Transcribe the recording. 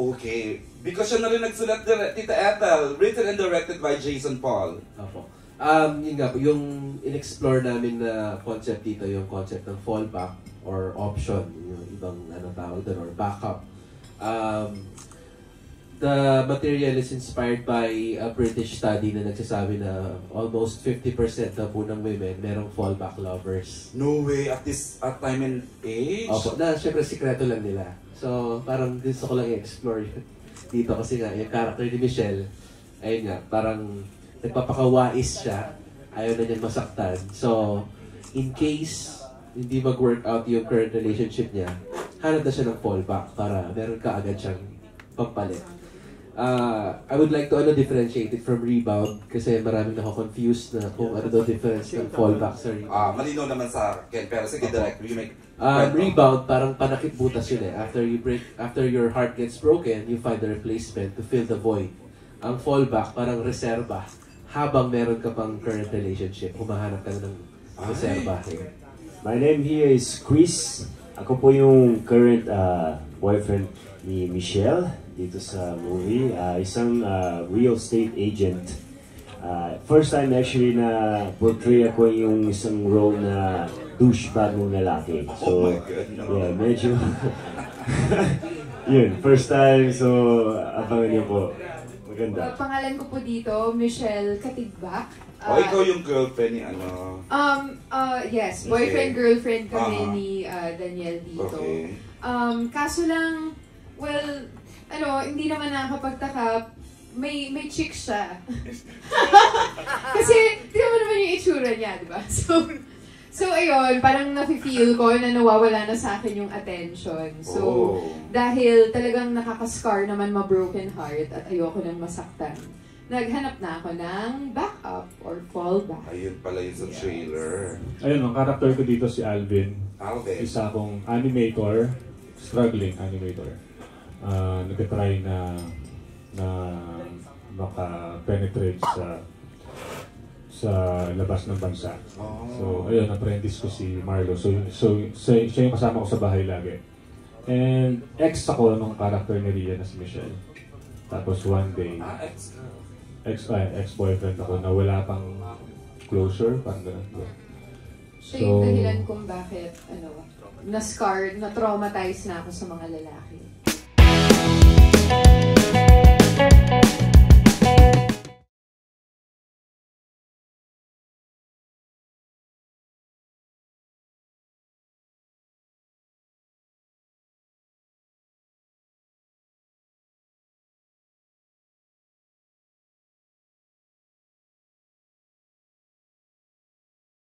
Okay. Because siya na rin nagsulat, Tita Ethel, written and directed by Jason Paul. Opo. Yun nga po, yung in-explore namin na concept dito, yung concept ng fallback or option, yung ibang tawag doon, or backup. The material is inspired by a British study na nagsasabi na almost 50% na po ng women merong fallback lovers. No way, at time and age? Opo, na syempre sikreto lang nila. So parang gusto ko lang i-explore dito kasi nga yung character ni Michelle, ayun nga, parang nagpapakawais siya, ayaw na niya masaktan. So in case hindi mag-work out yung current relationship niya, hanap na siya ng fallback para meron ka agad siyang pampalit. I would like to differentiate it from rebound kasi maraming nako-confused na kung ano daw difference ng fallback sa rebound. Malinaw naman sa akin, pero sige direct, you make... Rebound, parang panakit butas yun eh. After your heart gets broken, you find a replacement to fill the void. Ang fallback, parang reserba. Habang meron ka pang current relationship, humahanap ka na ng reserba. My name here is Chris. Ako po yung current boyfriend ni Michelle dito sa movie. Isang real estate agent. First time actually na portray ako yung isang role na douchebag ng lalaki. So, yeah, medyo... yun, first time. So, abangan niyo po. Maganda. Pangalan ko po dito, Michelle Katigbak. ikaw yung girlfriend ni ano? Yes, boyfriend-girlfriend kami ni Daniel dito. Okay. Kaso lang, well, hindi naman nakakapagtaka, may chick siya. Kasi, tingnan mo naman yung itsura niya, di ba? So ayun, parang nafe-feel ko na nawawala na sa akin yung attention. So, dahil talagang nakaka-scar naman ma-broken heart at ayoko nang masaktan, naghanap na ako ng backup or fallback. Ayun pala yun sa trailer. Ayun, ang character ko dito si Alvin. Alvin. Isa akong animator, struggling animator. Nag-try na maka-penetrate sa labas ng bansa. So, ayun, apprentice ko si Marlo. So siya yung kasama ko sa bahay lagi. And ex ako ng character ni Ria na si Michelle. Tapos one day, ex-boyfriend ako na wala pang closure, parang gano'n. Siya yung dahilan kung bakit, na-scarred, na-traumatized na ako sa mga lalaki.